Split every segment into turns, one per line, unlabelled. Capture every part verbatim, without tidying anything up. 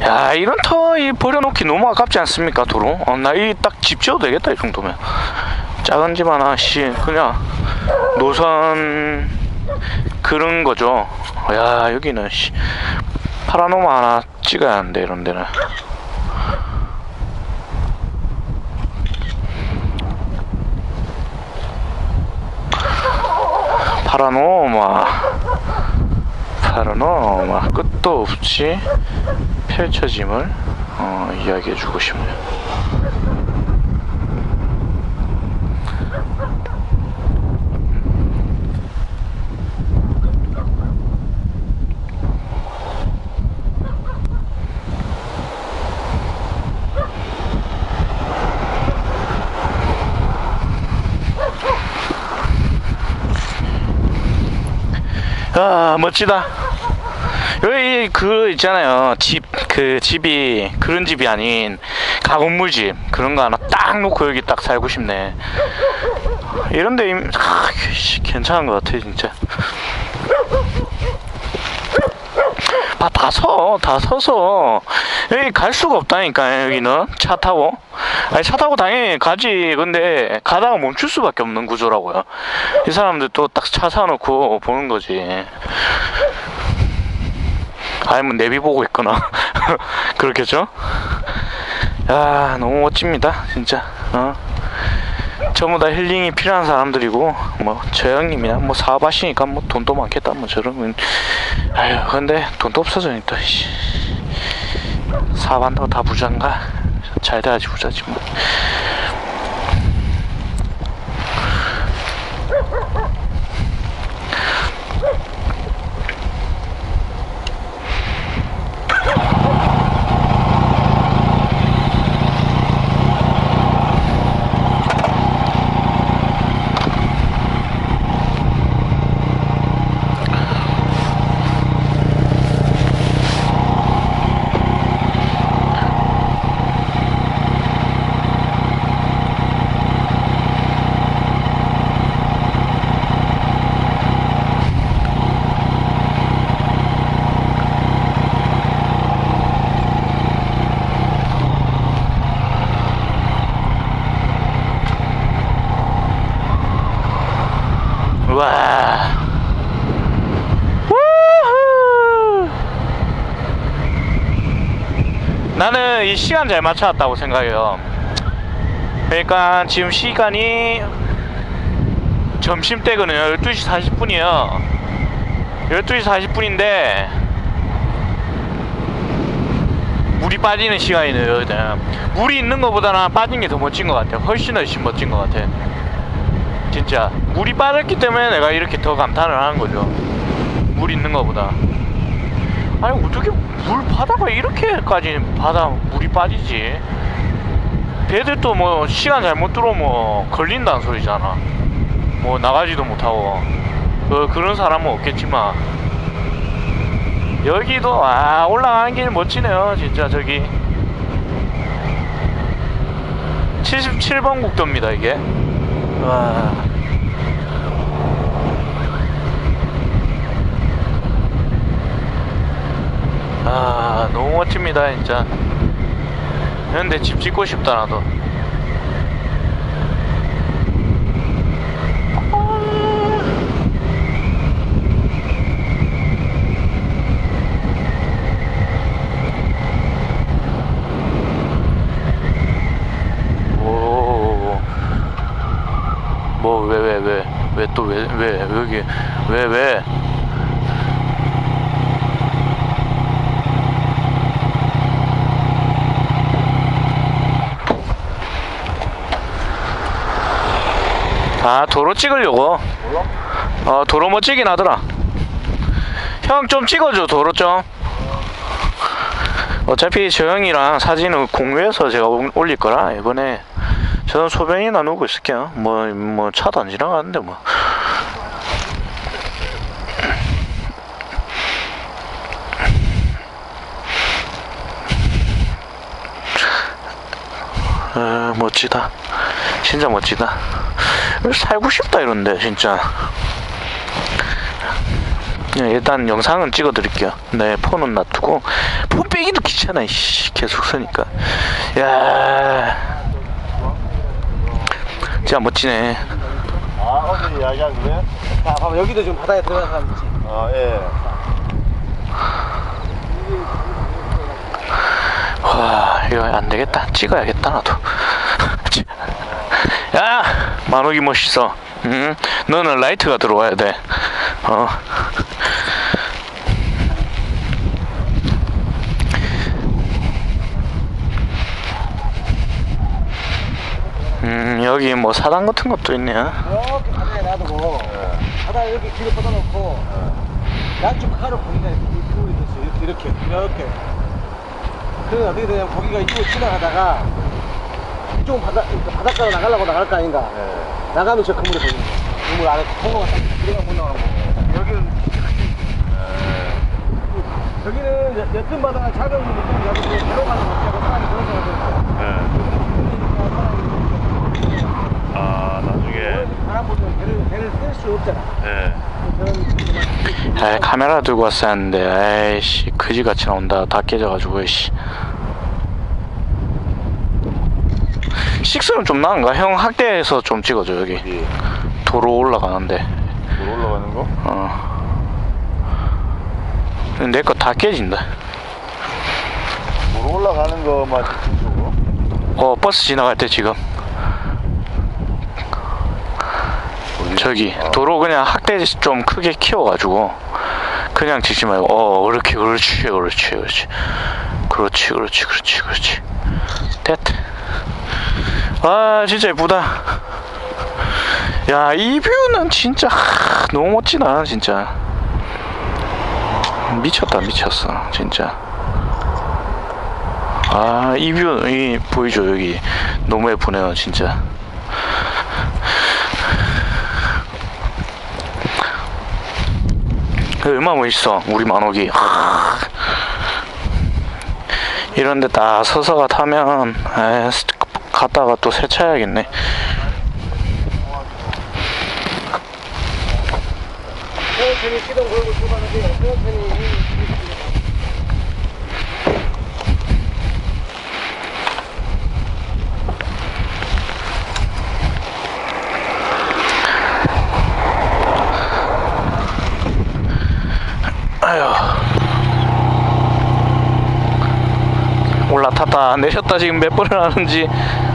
야, 이런 터 이 버려놓기 너무 아깝지 않습니까? 도로? 어, 나 이 딱 집 지어도 되겠다 이 정도면. 작은 집 하나 씨 그냥 노선 그런 거죠. 야, 여기는 씨 파라노마 하나 찍어야 하는데 이런 데는. 파라노마 파라노마 끝도 없이 펼쳐짐을 어, 이야기해주고 싶네요. 아, 멋지다. 여기 그 있잖아요, 집, 그 집이 그런 집이 아닌 가건물집 그런 거 하나 딱 놓고 여기 딱 살고 싶네. 이런데 아, 괜찮은 것 같아 진짜. 아, 다 서, 다 서서 여기 갈 수가 없다니까. 여기는 차 타고, 아니 차 타고 당연히 가지. 근데 가다가 멈출 수밖에 없는 구조라고요. 이 사람들 또 딱 차 사놓고 보는 거지. 아니면 내비 보고 있거나 그렇겠죠? 야, 너무 멋집니다 진짜. 어? 전부 다 힐링이 필요한 사람들이고, 뭐 저 형님이나 뭐 사업하시니까 뭐 돈도 많겠다 뭐 저러면. 아유, 근데 돈도 없어져니까 사업한다고 다 부자인가? 잘 돼야지 부자지 뭐. 와, 우후. 나는 이 시간 잘 맞춰왔다고 생각해요. 그러니까 지금 시간이 점심때거든요. 열두 시 사십 분이에요 열두 시 사십 분인데 물이 빠지는 시간이네요. 물이 있는 것보다는 빠진 게 더 멋진 것 같아요. 훨씬 훨씬 멋진 것 같아 진짜. 물이 빠졌기 때문에 내가 이렇게 더 감탄을 하는 거죠. 물 있는 거보다. 아니 어떻게 물 바다가 이렇게까지 바다 물이 빠지지? 배들도 뭐 시간 잘못 들어오면 뭐 걸린다는 소리잖아. 뭐 나가지도 못하고. 그, 그런 사람은 없겠지만 여기도 아 올라가는 길 멋지네요 진짜. 저기 칠십칠 번 국도입니다 이게. 와. 아, 너무 멋집니다 진짜. 근데 집 짓고 싶다 나도. 뭐 왜 왜 왜 왜 또 왜 왜 여기 왜 왜 아, 도로 찍으려고. 어, 도로 멋지긴 하더라. 형 좀 찍어줘 도로 좀. 어차피 저 형이랑 사진을 공유해서 제가 올릴 거라 이번에 저는 소변이나 누고 있을게요. 뭐, 뭐, 차도 안 지나가는데, 뭐. 어, 멋지다. 진짜 멋지다. 살고 싶다, 이런데, 진짜. 네, 일단 영상은 찍어 드릴게요. 네, 폰은 놔두고 폰 빼기도 귀찮아. 씨, 계속 서니까. 야, 진짜 멋지네.
아, 어제 이야기한 거예요?
자, 봐봐, 여기도 지금 바다에 들어간 사람 있지?
아, 예.
와, 이거 안 되겠다. 찍어야겠다, 나도. 야, 만옥이 멋있어. 응? 너는 라이트가 들어와야 돼. 어. 음, 여기 뭐 사당 같은 것도 있네요.
이렇게 바다에 놔두고, 바다에 이렇게 길을 뻗어놓고, 양쪽 칼을 보이네. 이쪽으로 됐어. 이렇게, 이렇게, 이렇게. 그러면 어떻게 되냐면, 거기가 이쪽으로 지나가다가, 이쪽은 바다, 바닷가로 나가려고 나갈 거 아닌가.
예.
나가면 저 그물에 보이는 거야. 그물 안에 통로가 딱 들어가 못 나가고. 여기는,
예.
여기는 여- 옅은 바다가 작은 물이고, 여기는 배로 가는 거고, 사람이 그런 생각을 했어요.
예. 아, 나중에.
바람 불면 배를, 배를 뗄 수 없잖아.
예.
아, 카메라 들고 왔어야 하는데, 에이씨, 그지같이 나온다. 다 깨져가지고, 에이씨. 식스는 좀 나은가? 형 학대에서 좀 찍어줘, 여기.
예.
도로 올라가는데.
물 올라가는 거?
어. 내 거 다 깨진다.
물 올라가는 거만 집중적으로?
어, 버스 지나갈 때 지금. 저기,
아.
도로 그냥 학대 좀 크게 키워가지고, 그냥 찍지 말고, 어, 그렇게, 그렇지, 그렇지, 그렇지. 그렇지, 그렇지, 그렇지, 그렇지. 됐다. 아, 진짜 예쁘다. 야, 이 뷰는 진짜, 하, 너무 멋지다, 진짜. 미쳤다, 미쳤어, 진짜. 아, 이 뷰, 이, 보이죠, 여기. 너무 예쁘네요, 진짜. 얼마나 멋있어, 우리 만옥이. 하. 이런데 딱 서서가 타면, 에, 갔다가 또 세차해야겠네.
천천히 시동 걸고 출발하세요. 천천히.
아휴. 올라탔다 내렸다 지금 몇 번을 하는지.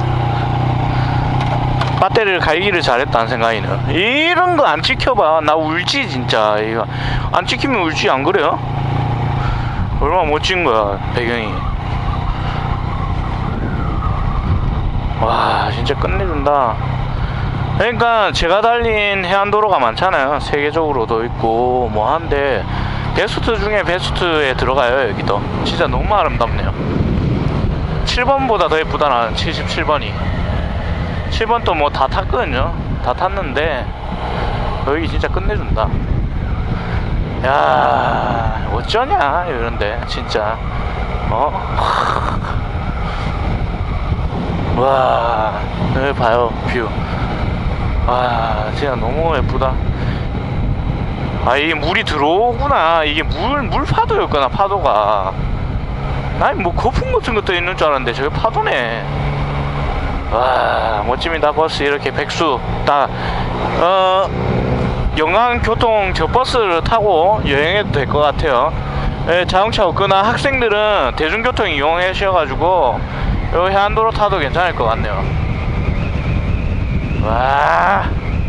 배터리를 갈기를 잘했다는 생각이네요. 이런 거 안 찍혀봐. 나 울지 진짜. 이거 안 찍히면 울지, 안 그래요? 얼마나 멋진 거야 배경이. 와, 진짜 끝내준다. 그러니까 제가 달린 해안도로가 많잖아요. 세계적으로도 있고 뭐 한데, 베스트 중에 베스트에 들어가요 여기도. 진짜 너무 아름답네요. 칠 번보다 더 예쁘다. 나는 칠십칠 번이. 칠 번도 뭐 다 탔거든요. 다 탔는데 여기 진짜 끝내준다. 야, 어쩌냐 이런데 진짜. 어? 와, 여기 봐요 뷰. 와, 진짜 너무 예쁘다. 아, 이게 물이 들어오구나. 이게 물, 물 파도였구나, 파도가. 난 뭐 거품 같은 것도 있는 줄 알았는데 저게 파도네. 와, 멋집니다. 버스 이렇게 백수 다, 어, 영광교통 저 버스를 타고 여행해도 될 것 같아요. 예, 자동차 없거나 학생들은 대중교통 이용하셔가지고 요 해안도로 타도 괜찮을 것 같네요. 와,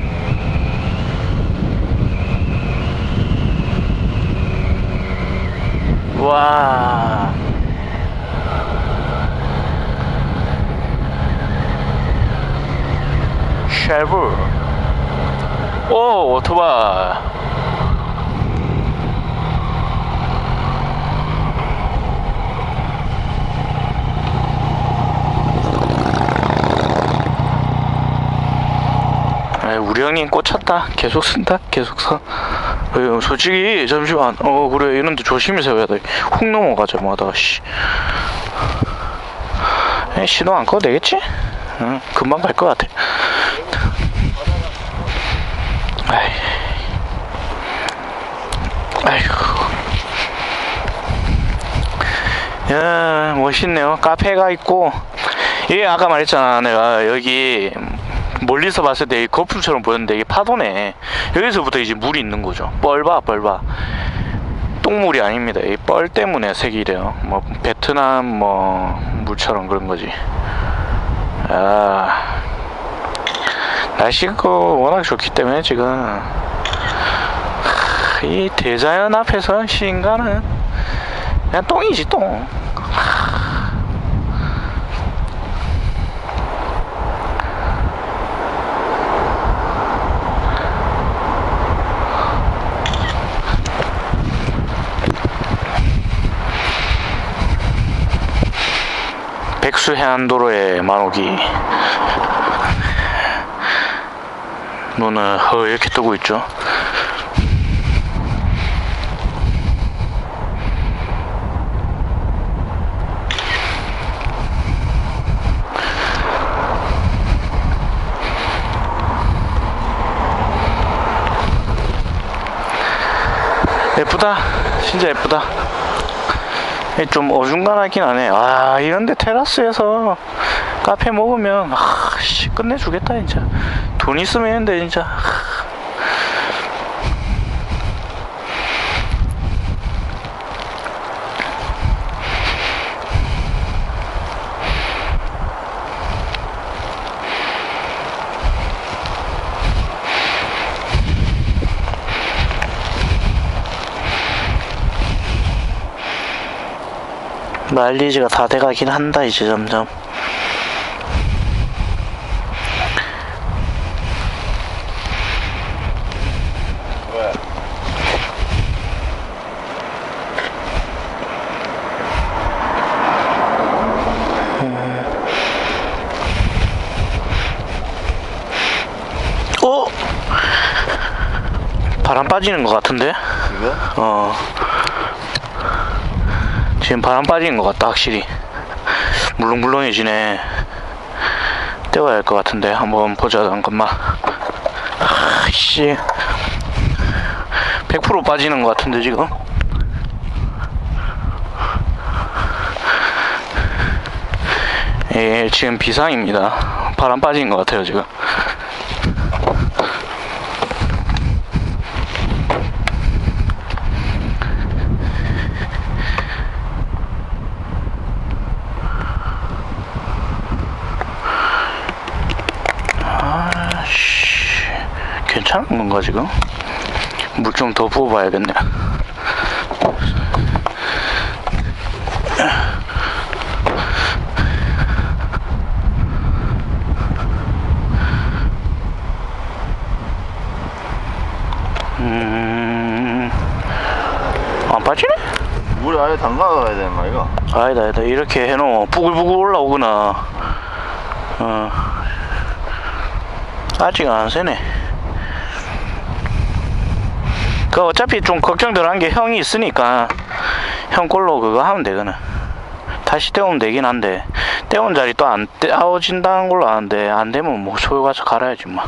와, 쉐브. 오, 오토바이. 아이, 우리 형님 꽂혔다. 계속 쓴다. 계속 서. 어, 솔직히 잠시만. 어, 그래, 이런데 조심히 세워야 돼. 훅 넘어가자 뭐하다가. 씨. 에이, 시동 안 꺼도 되겠지? 응, 금방 갈 것 같아. 야, 멋있네요. 카페가 있고, 이게 아까 말했잖아. 내가 여기 멀리서 봤을 때 거품처럼 보였는데 이게 파도네. 여기서부터 이제 물이 있는 거죠. 뻘봐, 뻘봐. 똥물이 아닙니다. 이 뻘 때문에 색이 이래요. 뭐 베트남 뭐 물처럼 그런 거지. 아, 날씨가 워낙 좋기 때문에 지금 하, 이 대자연 앞에서 인간은 그냥 똥이지 똥. 백수해안도로의 만옥이 눈을 허옇게 뜨고 있죠. 예쁘다. 진짜 예쁘다. 좀 어중간하긴 하네. 아, 이런데 테라스에서 카페 먹으면 아, 씨, 끝내주겠다 진짜. 돈 있으면 했는데 진짜. 마일리지가 다 돼가긴 한다 이제 점점.
왜?
어? 바람 빠지는 것 같은데?
이거?
어. 지금 바람 빠지는 것 같다 확실히. 물렁물렁해지네. 떼어야 할 것 같은데 한번 보자 잠깐만. 아씨, 백 퍼센트 빠지는 것 같은데 지금. 예, 지금 비상입니다. 바람 빠진 것 같아요 지금. 괜찮은 건가 지금? 물 좀 더 부어봐야겠네. 음, 안 빠지네?
물이 아예 담가가야 되는 거 이거?
아니다 아니다, 이렇게 해놓으면 부글부글 올라오구나. 어, 아직 안 새네. 그 어차피 좀 걱정들 한 게 형이 있으니까 형 걸로 그거 하면 되거든. 다시 떼우면 되긴 한데 떼운 자리 또 안 떼어진다는 걸로 아는데 안 되면 뭐 소요 가서 갈아야지 뭐.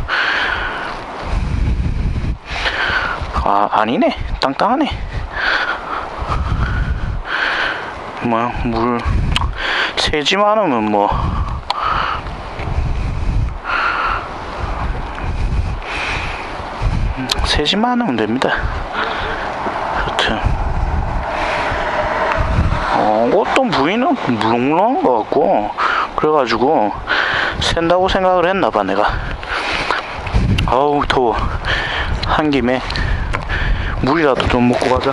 아, 아니네. 땅땅하네. 뭐 물 새지만 않으면 뭐 새지만 하면 됩니다. 여튼 어, 어떤 부위는 물렁물렁한 것 같고 그래가지고 샌다고 생각을 했나봐 내가. 아우 더워. 한 김에 물이라도 좀 먹고 가자.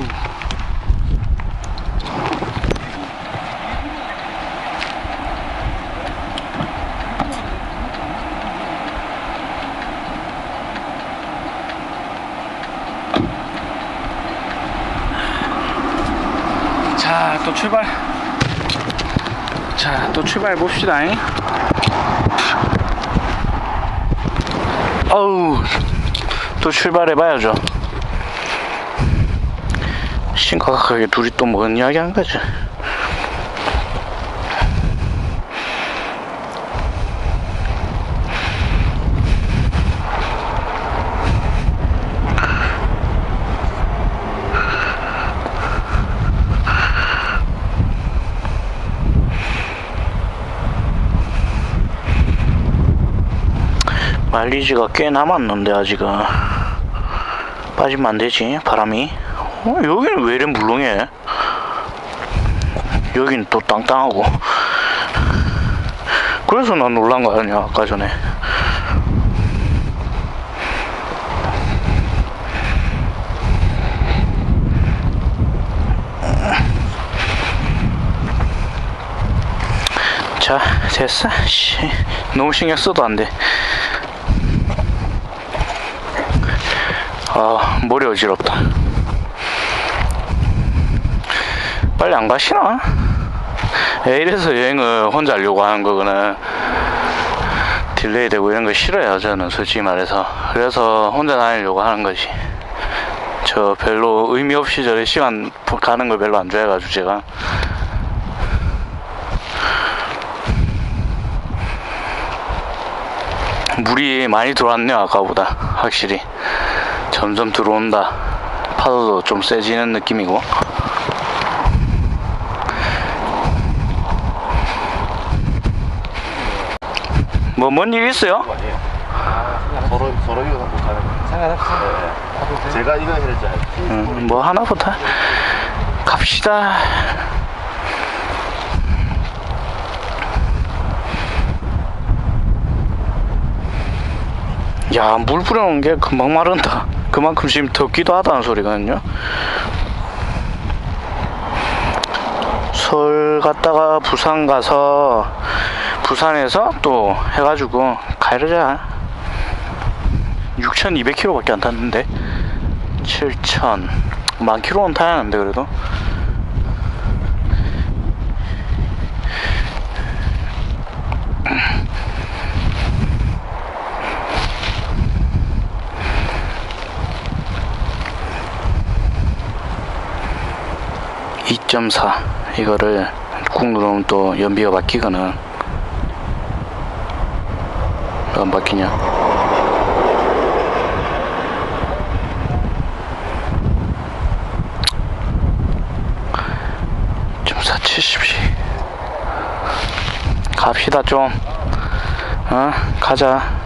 자, 또 출발. 자, 또 출발 봅시다. 어우, 또 출발해 봐야죠. 심각하게 둘이 또 뭔 이야기 한 거지? 마일리지가 꽤 남았는데 아직은 빠지면 안 되지 바람이. 어, 여기는 왜 이래 물렁해? 여기는 또 땅땅하고. 그래서 난 놀란 거 아니야 아까 전에. 자 됐어. 씨, 너무 신경 써도 안 돼. 아 머리 어지럽다. 빨리 안 가시나? 에, 이래서 여행을 혼자 하려고 하는 거구나. 딜레이 되고 이런 거 싫어요 저는 솔직히 말해서. 그래서 혼자 다니려고 하는 거지. 저 별로 의미 없이 저래 시간 가는 걸 별로 안 좋아해가지고 제가. 물이 많이 들어왔네요 아까보다. 확실히 점점 들어온다. 파도도 좀 세지는 느낌이고. 뭐 뭔 일 있어요?
아니에요. 서로 서로 이거 갖고 가는 거.
상관없어.
네. 제가 이거 해줬잖아요.
음, 뭐 하나부터 갑시다. 야, 물 뿌려놓은 게 금방 마른다. 그만큼 지금 덥기도 하다는 소리거든요. 서울 갔다가 부산 가서 부산에서 또 해가지고 가르자. 육천이백 킬로미터밖에 안 탔는데 칠천 만 킬로는 타야하는데 그래도. 이 점 사 이거를 꾹 누르면 또 연비가 바뀌거든. 왜 안 바뀌냐? 좀 사 칠십씩 갑시다 좀. 어? 가자.